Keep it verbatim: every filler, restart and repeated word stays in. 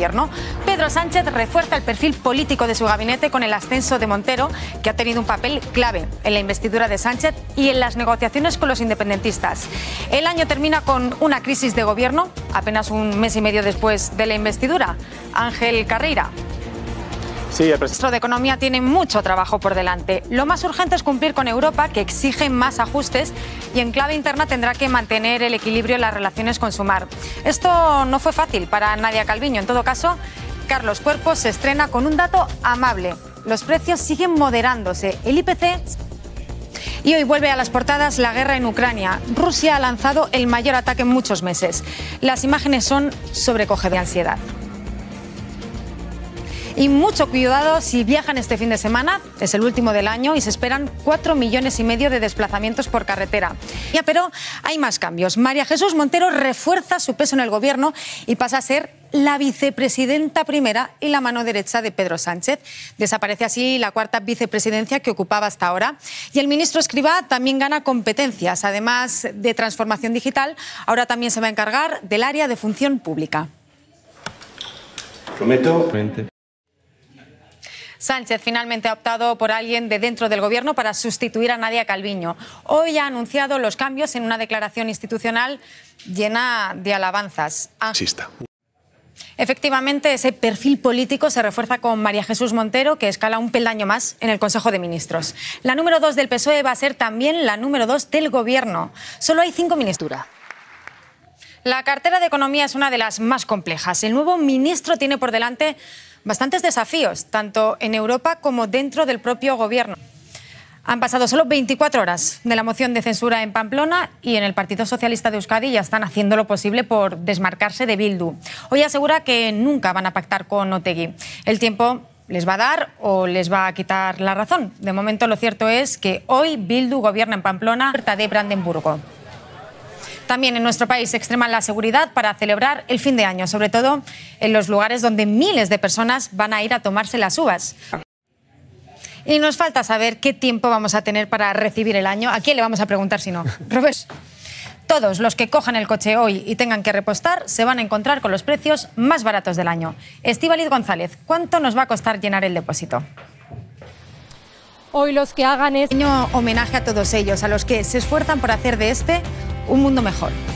gobierno. Pedro Sánchez refuerza el perfil político de su gabinete con el ascenso de Montero, que ha tenido un papel clave en la investidura de Sánchez y en las negociaciones con los independentistas. El año termina con una crisis de gobierno, apenas un mes y medio después de la investidura. Ángel Carreira. Sí, el ministro de Economía tiene mucho trabajo por delante. Lo más urgente es cumplir con Europa, que exige más ajustes, y en clave interna tendrá que mantener el equilibrio en las relaciones con su mar. Esto no fue fácil para Nadia Calviño. En todo caso, Carlos Cuerpo se estrena con un dato amable. Los precios siguen moderándose. El I P C... Y hoy vuelve a las portadas la guerra en Ucrania. Rusia ha lanzado el mayor ataque en muchos meses. Las imágenes son sobrecogedoras de ansiedad. Y mucho cuidado si viajan este fin de semana, es el último del año y se esperan cuatro millones y medio de desplazamientos por carretera. Ya, pero hay más cambios. María Jesús Montero refuerza su peso en el gobierno y pasa a ser la vicepresidenta primera y la mano derecha de Pedro Sánchez. Desaparece así la cuarta vicepresidencia que ocupaba hasta ahora. Y el ministro Escrivá también gana competencias. Además de transformación digital, ahora también se va a encargar del área de función pública. Prometo. Sánchez finalmente ha optado por alguien de dentro del gobierno para sustituir a Nadia Calviño. Hoy ha anunciado los cambios en una declaración institucional llena de alabanzas. Sista. Efectivamente, ese perfil político se refuerza con María Jesús Montero, que escala un peldaño más en el Consejo de Ministros. La número dos del P S O E va a ser también la número dos del gobierno. Solo hay cinco ministras. La cartera de Economía es una de las más complejas. El nuevo ministro tiene por delante bastantes desafíos, tanto en Europa como dentro del propio gobierno. Han pasado solo veinticuatro horas de la moción de censura en Pamplona y en el Partido Socialista de Euskadi ya están haciendo lo posible por desmarcarse de Bildu. Hoy asegura que nunca van a pactar con Otegi. El tiempo les va a dar o les va a quitar la razón. De momento lo cierto es que hoy Bildu gobierna en Pamplona, puerta de Brandenburgo. También en nuestro país se extreman la seguridad para celebrar el fin de año, sobre todo en los lugares donde miles de personas van a ir a tomarse las uvas. Y nos falta saber qué tiempo vamos a tener para recibir el año. ¿A quién le vamos a preguntar si no? Robert. Todos los que cojan el coche hoy y tengan que repostar se van a encontrar con los precios más baratos del año. Estíbaliz González, ¿cuánto nos va a costar llenar el depósito? Hoy los que hagan es... Un homenaje a todos ellos, a los que se esfuerzan por hacer de este un mundo mejor.